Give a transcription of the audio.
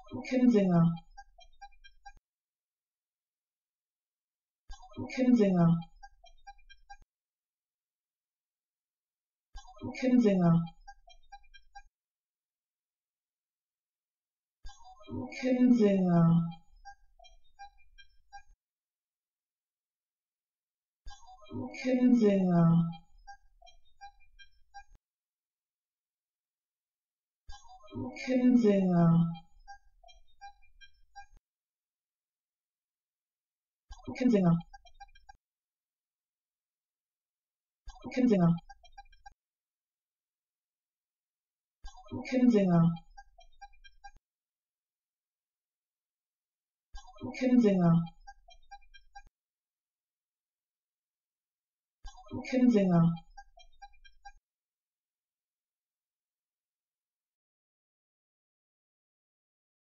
Kinsinger Kinsinger Kinsinger Kinsinger Kinsinger Kinsinger Kinsinger Kinsinger Kinsinger Kinsinger Kinsinger